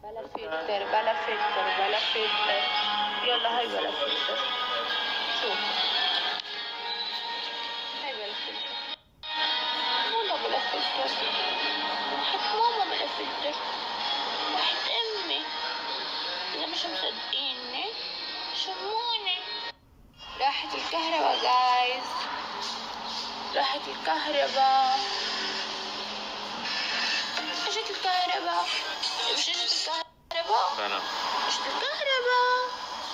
بلا فلتر بلا فلتر بلا فلتر. يلا هاي بلا فلتر. شوف هاي بلا فلتر. والله بلا فلتر. راحت ماما بلا فلتر. راحت امي. اذا مش مصدقيني شموني. راحت الكهرباء جايز. راحت الكهرباء. اجت الكهرباء. مش اجت الكهرباء؟ لا اجت الكهرباء.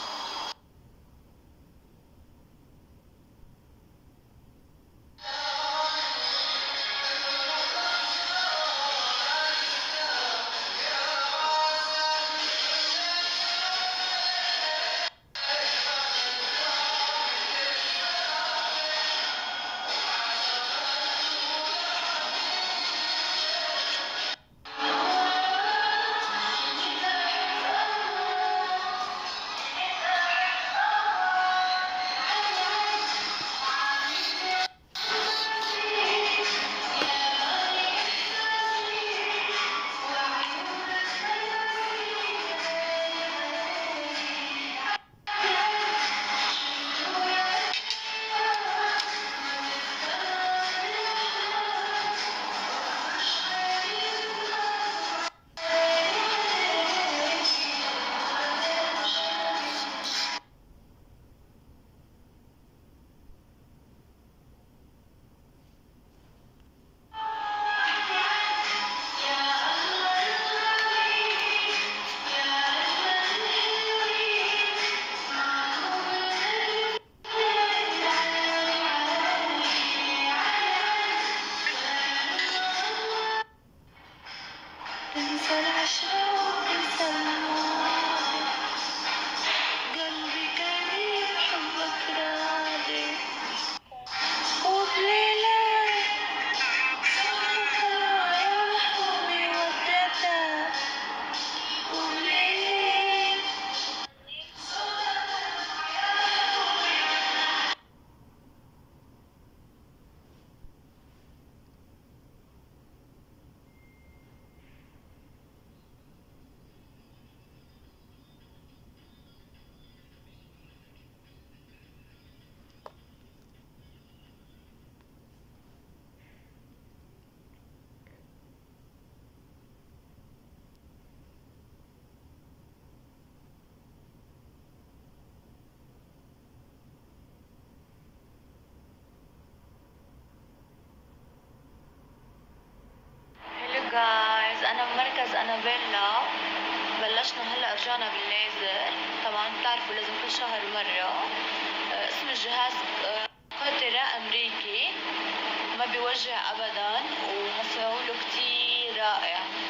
انسى العشرة وانسى الماضي. قلبي كريم حبك راضي. وبليلة صوتك يا محبوبي وديتك. وبليل جايز انا بمركز انابيلا. بلشنا هلا رجعنا بالليزر. طبعا بتعرفوا لازم كل شهر مره. اسم الجهاز قطرة امريكي ما بيوجع ابدا ومفعوله كتير رائع.